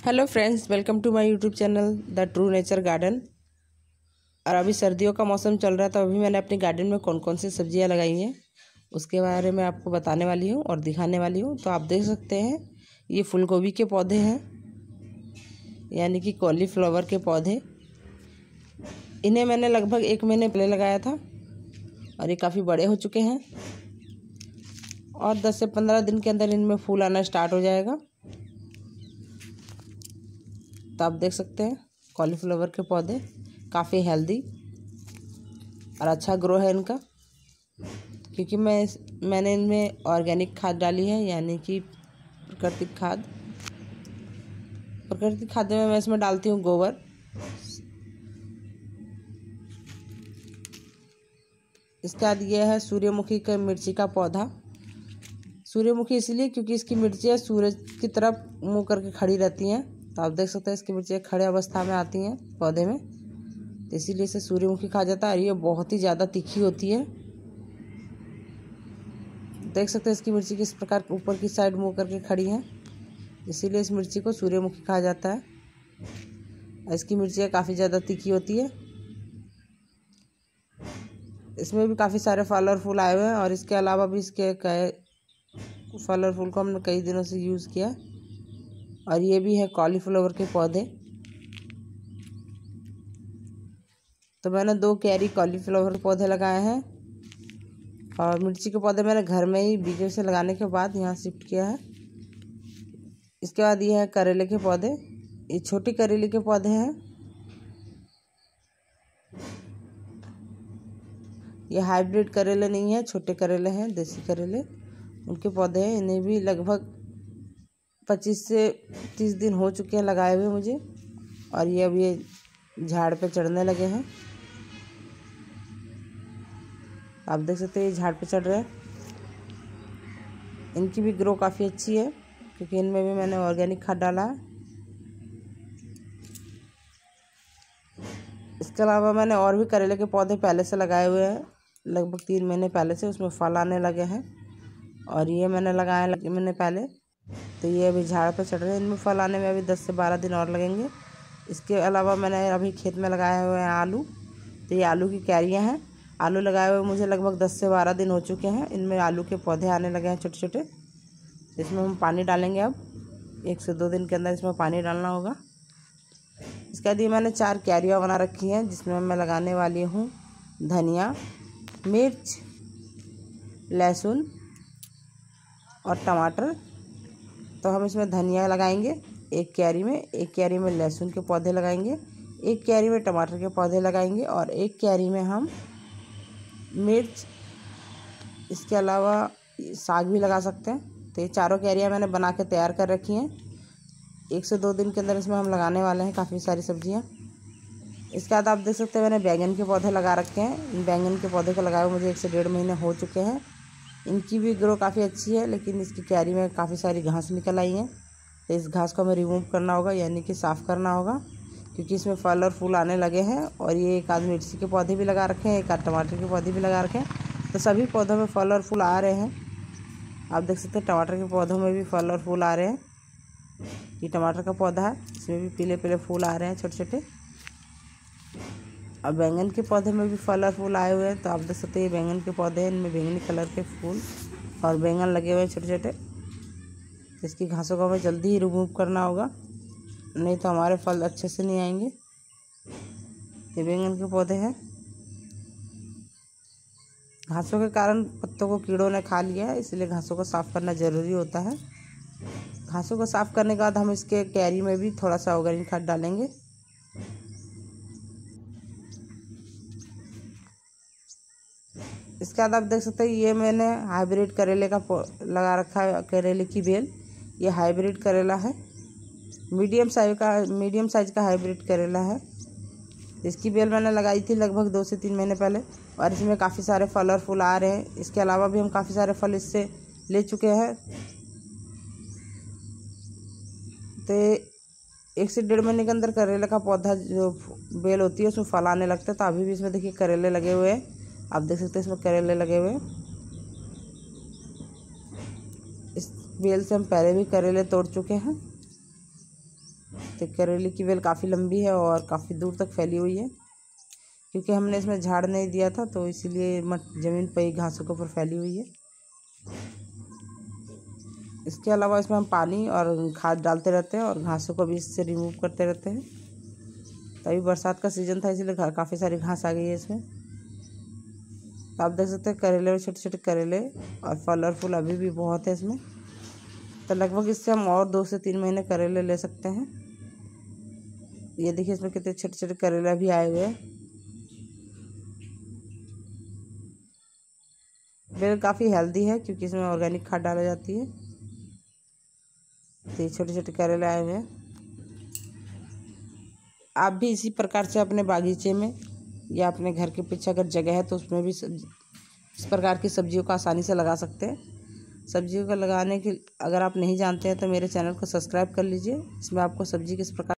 Hello friends, welcome to my YouTube channel the true nature garden. और अभी सर्दियों का मौसम चल रहा है, तो अभी मैंने अपने गार्डन में कौन कौन सी सब्जियां लगाई हैं उसके बारे में आपको बताने वाली हूं और दिखाने वाली हूं। तो आप देख सकते हैं, ये फूल गोभी के पौधे हैं, यानी कि कॉलीफ्लावर के पौधे। इन्हें मैंने लगभग 1 महीने पहले लगाया था और ये काफ़ी बड़े हो चुके हैं और 10 से 15 दिन के अंदर इनमें फूल आना स्टार्ट हो जाएगा। तो आप देख सकते हैं, कॉलीफ्लावर के पौधे काफ़ी हेल्दी और अच्छा ग्रो है इनका, क्योंकि मैंने इनमें ऑर्गेनिक खाद डाली है, यानी कि प्राकृतिक खाद। प्राकृतिक खाद में मैं इसमें डालती हूँ गोबर। इसके बाद ये है सूर्यमुखी के मिर्ची का पौधा। सूर्यमुखी इसलिए क्योंकि इसकी मिर्चियाँ सूरज की तरफ मुँह करके खड़ी रहती हैं। तो आप देख सकते हैं, इसकी मिर्चियाँ खड़े अवस्था में आती हैं पौधे में, तो इसीलिए इसे सूर्यमुखी कहा जाता है। और ये बहुत ही ज़्यादा तीखी होती है। देख सकते हैं इसकी मिर्ची किस प्रकार ऊपर की साइड मुँह करके खड़ी है, इसीलिए इस मिर्ची को सूर्यमुखी कहा जाता है। इसकी मिर्चियाँ काफ़ी ज़्यादा तीखी होती है। इसमें भी काफ़ी सारे फल और फूल आए हुए हैं, और इसके अलावा भी इसके फल और फूल को हमने कई दिनों से यूज़ किया। और ये भी है कॉलीफ्लावर के पौधे। तो मैंने 2 क्यारी कॉलीफ्लावर के पौधे लगाए हैं, और मिर्ची के पौधे मैंने घर में ही बीजों से लगाने के बाद यहाँ शिफ्ट किया है। इसके बाद ये है करेले के पौधे। ये छोटी करेले के पौधे हैं। ये हाइब्रिड करेले नहीं है, छोटे करेले हैं, देसी करेले, उनके पौधे हैं। इन्हें भी लगभग 25 से 30 दिन हो चुके हैं लगाए हुए मुझे, और ये अब ये झाड़ पे चढ़ने लगे हैं। आप देख सकते हैं, ये झाड़ पे चढ़ रहे हैं। इनकी भी ग्रो काफ़ी अच्छी है, क्योंकि इनमें भी मैंने ऑर्गेनिक खाद डाला है। इसके अलावा मैंने और भी करेले के पौधे पहले से लगाए हुए हैं, लगभग 3 महीने पहले से। उसमें फल आने लगे हैं, और ये मैंने लगाए महीने पहले, तो ये अभी झाड़ पर चढ़ रहे हैं। इनमें फल आने में अभी 10 से 12 दिन और लगेंगे। इसके अलावा मैंने अभी खेत में लगाए हुए हैं आलू। तो ये आलू की क्यारियाँ हैं। आलू लगाए हुए मुझे लगभग 10 से 12 दिन हो चुके हैं। इनमें आलू के पौधे आने लगे हैं छोटे छोटे। इसमें हम पानी डालेंगे। अब 1 से 2 दिन के अंदर इसमें पानी डालना होगा। इसके बाद ये मैंने 4 क्यारियाँ बना रखी हैं, जिसमें मैं लगाने वाली हूँ धनिया, मिर्च, लहसुन और टमाटर। तो हम इसमें धनिया लगाएंगे 1 क्यारी में, 1 क्यारी में लहसुन के पौधे लगाएंगे, 1 क्यारी में टमाटर के पौधे लगाएंगे, और 1 क्यारी में हम मिर्च, इसके अलावा साग भी लगा सकते हैं। तो ये चारों क्यारियाँ मैंने बना के तैयार कर रखी हैं। 1 से 2 दिन के अंदर इसमें हम लगाने वाले हैं काफ़ी सारी सब्जियाँ। इसके बाद आप देख सकते हैं, मैंने बैंगन के पौधे लगा रखे हैं। इन बैंगन के पौधे को लगाए हुए मुझे 1 से 1.5 महीने हो चुके हैं। इनकी भी ग्रो काफ़ी अच्छी है, लेकिन इसकी क्यारी में काफ़ी सारी घास निकल आई हैं। तो इस घास को हमें रिमूव करना होगा, यानी कि साफ़ करना होगा, क्योंकि इसमें फल और फूल आने लगे हैं। और ये 1 आध मिर्ची के पौधे भी लगा रखे हैं, 1 आध टमाटर के पौधे भी लगा रखे हैं। तो सभी पौधों में फल और फूल आ रहे हैं। आप देख सकते हैं, टमाटर के पौधों में भी फल और फूल आ रहे हैं। ये टमाटर का पौधा है, इसमें भी पीले पीले फूल आ रहे हैं छोटे छोटे। अब बैंगन के पौधे में भी फल और फूल आए हुए हैं। तो आप देख सकते हैं, ये बैंगन के पौधे हैं, इनमें बैंगनी कलर के फूल और बैंगन लगे हुए हैं छोटे छोटे। इसकी घासों को हमें जल्दी ही रिमूव करना होगा, नहीं तो हमारे फल अच्छे से नहीं आएंगे। ये बैंगन के पौधे हैं। घासों के कारण पत्तों को कीड़ों ने खा लिया है, इसलिए घासों को साफ़ करना ज़रूरी होता है। घासों को साफ़ करने के बाद हम इसके क्यारी में भी थोड़ा सा ऑर्गेनिक खाद डालेंगे। इसके बाद आप देख सकते हैं, ये मैंने हाइब्रिड करेले का लगा रखा है, करेले की बेल। ये हाइब्रिड करेला है, मीडियम साइज का हाइब्रिड करेला है। इसकी बेल मैंने लगाई थी लगभग 2 से 3 महीने पहले, और इसमें काफ़ी सारे फल और फूल आ रहे हैं। इसके अलावा भी हम काफ़ी सारे फल इससे ले चुके हैं। तो 1 से 1.5 महीने के अंदर करेले का पौधा जो बेल होती है उसमें फल आने लगता है। तो अभी भी इसमें देखिए करेले लगे हुए हैं। आप देख सकते हैं, इसमें करेले लगे हुए हैं। इस बेल से हम पहले भी करेले तोड़ चुके हैं। तो करेले की बेल काफ़ी लंबी है और काफ़ी दूर तक फैली हुई है, क्योंकि हमने इसमें झाड़ नहीं दिया था तो इसीलिए ज़मीन पर ही घासों के ऊपर फैली हुई है। इसके अलावा इसमें हम पानी और खाद डालते रहते हैं और घासों को भी इससे रिमूव करते रहते हैं। तो अभी बरसात का सीज़न था इसलिए काफ़ी सारी घास आ गई है इसमें। तो आप देख सकते हैं करेले में छोटे छोटे करेले और फल और फूल अभी भी बहुत है इसमें। तो लगभग इससे हम और 2 से 3 महीने करेले ले सकते हैं। ये देखिए इसमें कितने छोटे छोटे करेले भी आए हुए हैं। बेल काफ़ी हेल्दी है क्योंकि इसमें ऑर्गेनिक खाद डाली जाती है। तो ये छोटे छोटे करेले आए हुए हैं। आप भी इसी प्रकार से अपने बागीचे में या अपने घर के पीछे अगर जगह है तो उसमें भी इस प्रकार की सब्जियों को आसानी से लगा सकते हैं। सब्जियों को लगाने के अगर आप नहीं जानते हैं तो मेरे चैनल को सब्सक्राइब कर लीजिए। इसमें आपको सब्जी किस प्रकार